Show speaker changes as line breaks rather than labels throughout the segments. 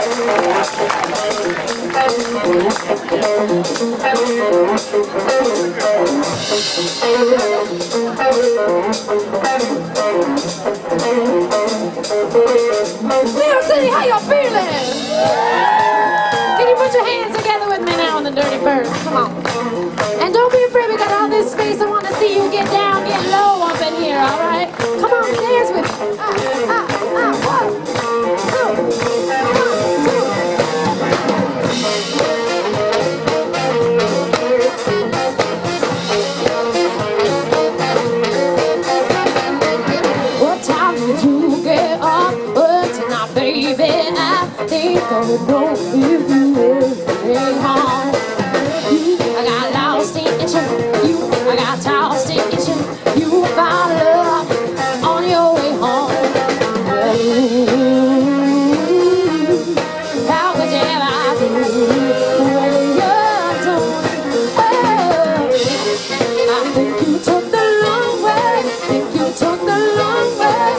New York City, how y'all feeling? Can you put your hands together with me now on the Dirty Birds? Come on. And don't be afraid, we got all this space. I want to see you get down, get low up in here, all right? Come on, dance with me. 1, 2, 1, 2. What time did you get up? Tonight, baby, I think I would know if you were home. I got lost in you, I got tossed in you found love on your way home. How could you ever do what you're doing? I think you took the long way, think you took the long way.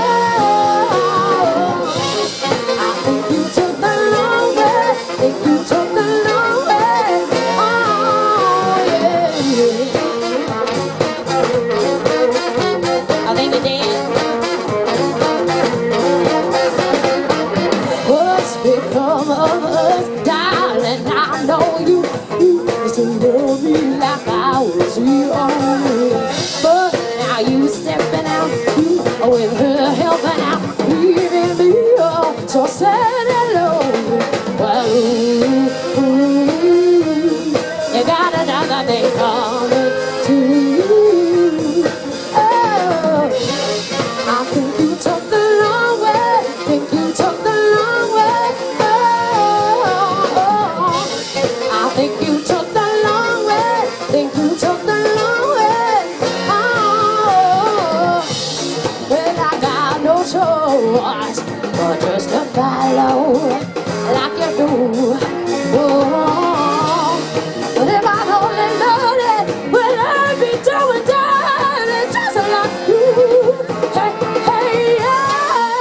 I think you took the long way, think you took the long way. Oh, yeah, yeah. I think you did. What's become of us, darling? I know you used to love me like I was your own. But now you stepping out, you with her helping out, leaving me all so sad and lonely. Well, you got another thing coming to you. Oh, I think you took the long way, think you took the long way. Oh, I think you took the long way, think you took the long way. Oh, well, I got no choice but just to follow like you do. Oh, but if I only loved it, well, I'd be doing darling just like you. Hey, hey, yeah.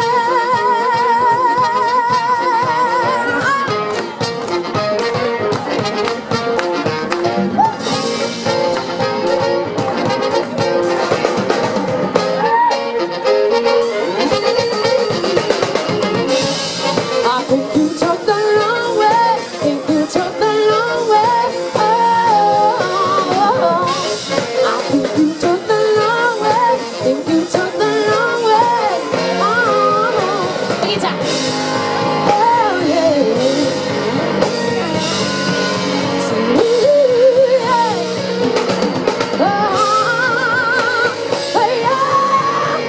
I think you took the long way, think you took the long way. Oh, I think you took the long way, think you took the long way. Oh, big time. Oh, yeah. So, yeah. Oh, yeah.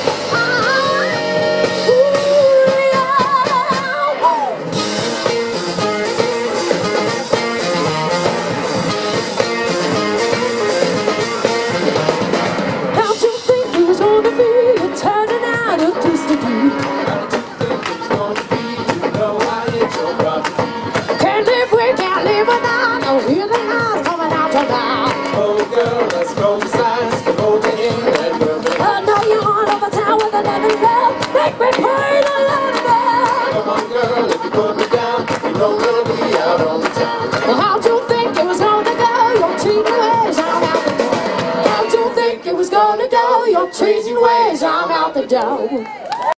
How'd you think it was gonna be turning out of twisted you? Can't live with, can't live without no healing eyes coming out your mouth.
Oh girl, let's go besides, come over in that room.
I know you're on over town with another love. Make me pray to love me.
Come on girl, if you put me down, you know we'll be out on the town.
Well, how'd you think it was gonna go? Your cheating ways, I'm out the door. How'd you think it was gonna go? Your cheating ways, I'm out the door.